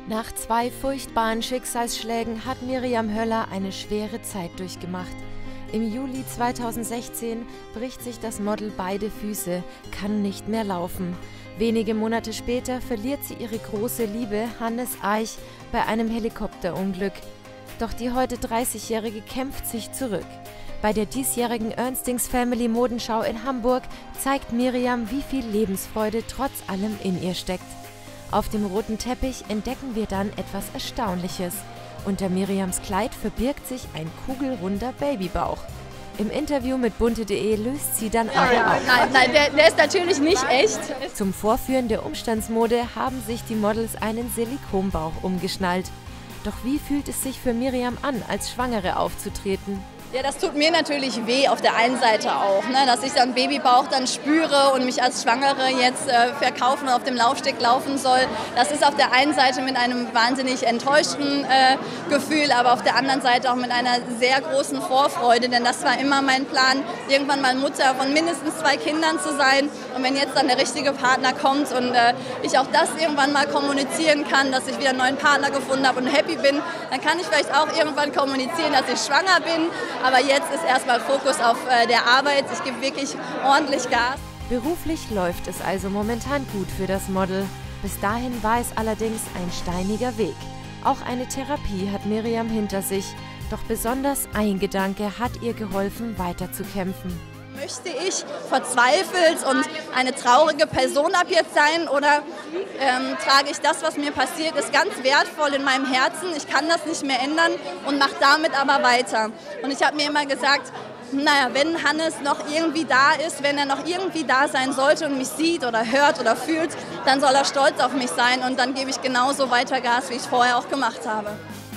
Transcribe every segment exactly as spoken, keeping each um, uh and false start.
Nach zwei furchtbaren Schicksalsschlägen hat Miriam Höller eine schwere Zeit durchgemacht. Im Juli zweitausendsechzehn bricht sich das Model beide Füße, kann nicht mehr laufen. Wenige Monate später verliert sie ihre große Liebe Hannes Eich bei einem Helikopterunglück. Doch die heute dreißigjährige kämpft sich zurück. Bei der diesjährigen Ernstings Family Modenschau in Hamburg zeigt Miriam, wie viel Lebensfreude trotz allem in ihr steckt. Auf dem roten Teppich entdecken wir dann etwas Erstaunliches. Unter Miriams Kleid verbirgt sich ein kugelrunder Babybauch. Im Interview mit bunte punkt de löst sie dann aber ja, auf. Nein, nein, der, der ist natürlich nicht echt. Zum Vorführen der Umstandsmode haben sich die Models einen Silikonbauch umgeschnallt. Doch wie fühlt es sich für Miriam an, als Schwangere aufzutreten? Ja, das tut mir natürlich weh auf der einen Seite auch, ne, dass ich dann Babybauch dann spüre und mich als Schwangere jetzt äh, verkaufen und auf dem Laufsteg laufen soll. Das ist auf der einen Seite mit einem wahnsinnig enttäuschten äh, Gefühl, aber auf der anderen Seite auch mit einer sehr großen Vorfreude, denn das war immer mein Plan, irgendwann mal Mutter von mindestens zwei Kindern zu sein. Und wenn jetzt dann der richtige Partner kommt und äh, ich auch das irgendwann mal kommunizieren kann, dass ich wieder einen neuen Partner gefunden habe und happy bin, dann kann ich vielleicht auch irgendwann kommunizieren, dass ich schwanger bin. Aber jetzt ist erstmal Fokus auf äh, der Arbeit. Ich gebe wirklich ordentlich Gas. Beruflich läuft es also momentan gut für das Model. Bis dahin war es allerdings ein steiniger Weg. Auch eine Therapie hat Miriam hinter sich. Doch besonders ein Gedanke hat ihr geholfen, weiterzukämpfen. Möchte ich verzweifelt und eine traurige Person ab jetzt sein oder ähm, trage ich das, was mir passiert ist, ganz wertvoll in meinem Herzen. Ich kann das nicht mehr ändern und mache damit aber weiter. Und ich habe mir immer gesagt, naja, wenn Hannes noch irgendwie da ist, wenn er noch irgendwie da sein sollte und mich sieht oder hört oder fühlt, dann soll er stolz auf mich sein und dann gebe ich genauso weiter Gas, wie ich vorher auch gemacht habe.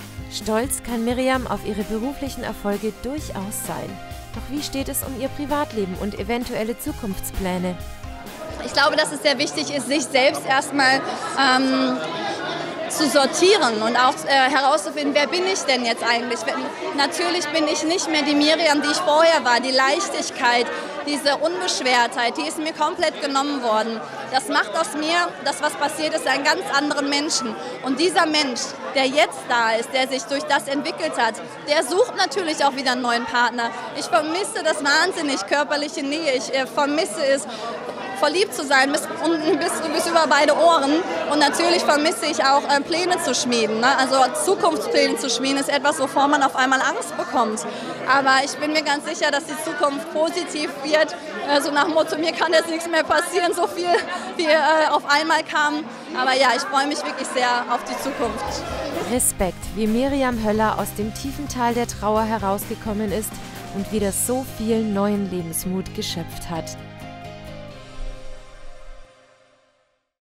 Stolz kann Miriam auf ihre beruflichen Erfolge durchaus sein. Doch wie steht es um ihr Privatleben und eventuelle Zukunftspläne? Ich glaube, dass es sehr wichtig ist, sich selbst erstmal ähm, zu sortieren und auch äh, herauszufinden, wer bin ich denn jetzt eigentlich? Natürlich bin ich nicht mehr die Miriam, die ich vorher war. Die Leichtigkeit, diese Unbeschwertheit, die ist mir komplett genommen worden. Das macht aus mir, das was passiert ist, einen ganz anderen Menschen. Und dieser Mensch, der jetzt da ist, der sich durch das entwickelt hat, der sucht natürlich auch wieder einen neuen Partner. Ich vermisse das wahnsinnig, körperliche Nähe. Ich äh, vermisse es, verliebt zu sein bis, unten bis, bis über beide Ohren. Und natürlich vermisse ich auch äh, Pläne zu schmieden. Ne? Also Zukunftspläne zu schmieden ist etwas, wovor man auf einmal Angst bekommt. Aber ich bin mir ganz sicher, dass die Zukunft positiv wird. Äh, so nach dem Motto, mir kann jetzt nichts mehr passieren, so viel wie äh, auf einmal kam. Aber ja, ich freue mich wirklich sehr auf die Zukunft. Respekt, wie Miriam Höller aus dem tiefen Tal der Trauer herausgekommen ist und wieder so viel neuen Lebensmut geschöpft hat.